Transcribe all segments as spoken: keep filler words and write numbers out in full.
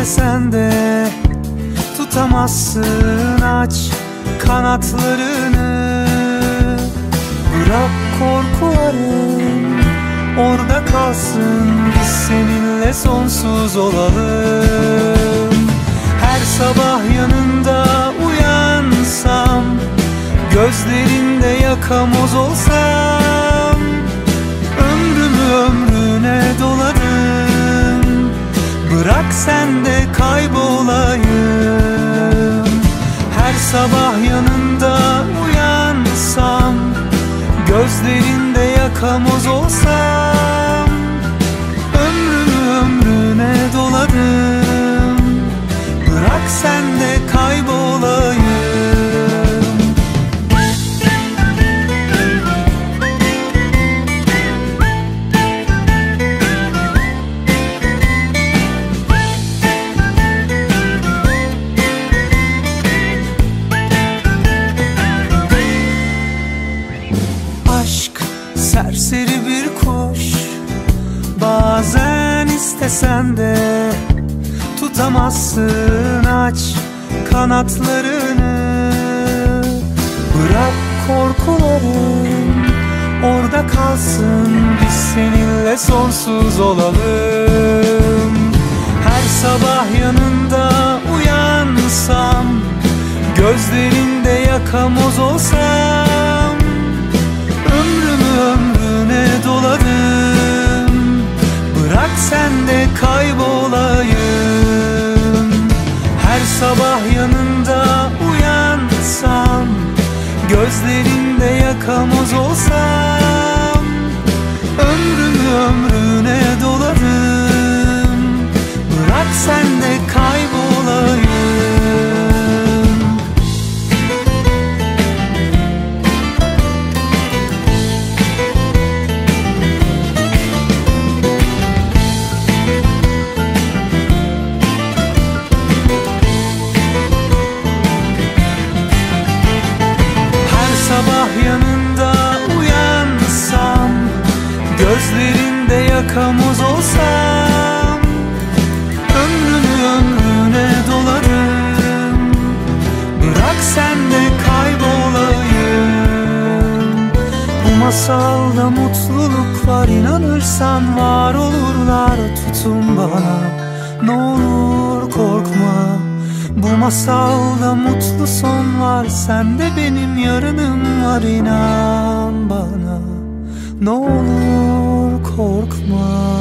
istesen de tutamazsın, aç kanatlarını. Bırak korkuların orada kalsın, biz seninle sonsuz olalım. Her sabah yanında uyansam, gözlerinde yakamoz olsam, ömrümü ömrüne doladım. Bırak sen de kaybolayım. Her sabah yanında uyansam, gözlerinde yakamoz olsam, ömrümü ömrüne doladım. Bırak sen de kaybolayım. Serseri bir kuş, bazen istesen de tutamazsın, aç kanatlarını. Bırak korkuların orada kalsın, biz seninle sonsuz olalım. Her sabah yanında uyansam, gözlerinde yakamoz olsam, ömrümü ömrüne doladım. Bırak sen de kaybolayım. Her sabah yanında uyansam, gözlerinde yakamoz olsam, ömrümü ömrüne doladım. Bırak sen de kaybolayım. Sabah yanında uyansam, gözlerinde yakamoz olsam, ömrümü ömrüne dolarım. Bırak sen de kaybolayım. Bu masalda mutluluk var, inanırsan var olurlar. Tutun bana, ne olur korkma. Bu masalda mutlu son var, sen de benim yarınım var, inan bana. Ne olur korkma.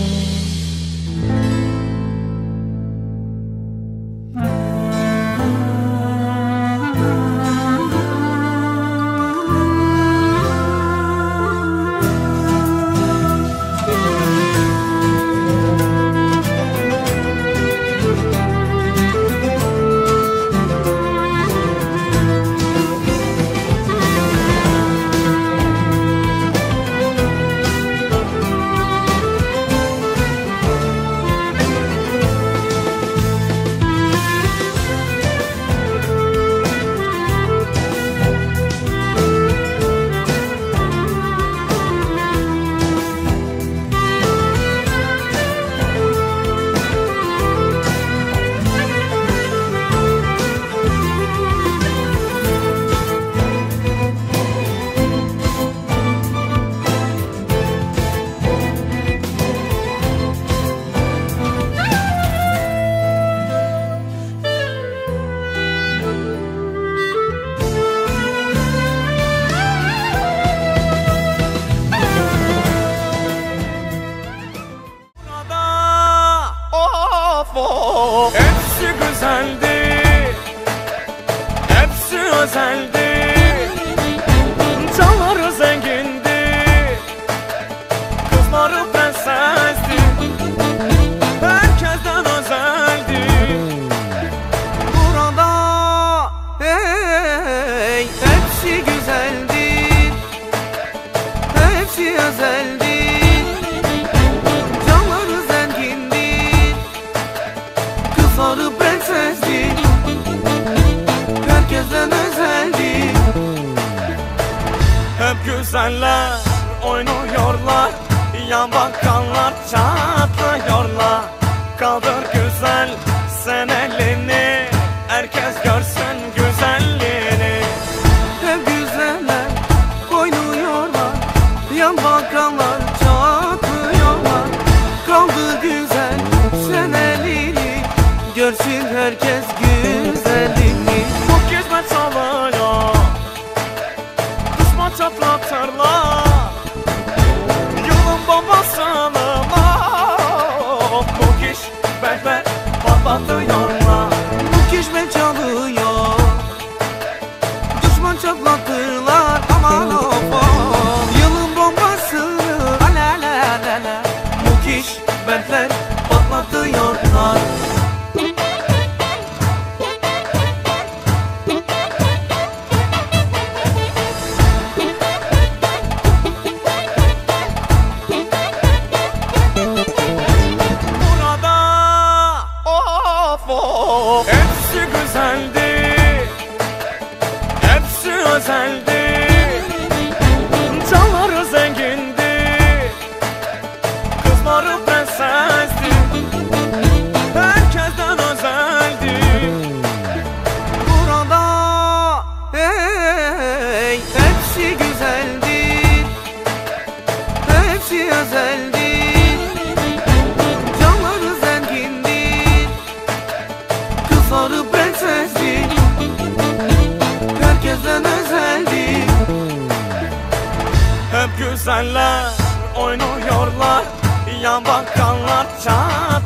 Hepsi güzeldi, hepsi özeldi, canları zengindi, kızları prensesti, herkesten özeldi. Burada hey, hepsi güzeldi, hepsi özeldi. Kızları prensesdi, herkesten özeldi. Hep güzeller oynuyorlar, yan bakanlar çatlıyorlar. Kaldır güzel güzel sen elini, herkes görsün güzelliğini. Hep güzeller oynuyorlar, yan bakanlar çakıyorlar. Kaldı güzel sen elini, görsün herkes güzelliğini. Çok gezme çalıyor, düşman çatlatırlar, yılın babasını bu kiş berber patlatıyorlar. Bu kiş bel çalıyor, düşman çatlatırlar. Aman of of, yılın bombasını ala la la la, bu kiş berber patlatıyorlar. Hepsi güzeldi, hepsi özeldi, canları zengindi, kızları prensesti, herkesten özeldi. Burada hey, hepsi güzeldi, hepsi özeldi. Sarı prenseslik, herkesten özeldi. Hep güzeller oynuyorlar, yan bakanlar çağır.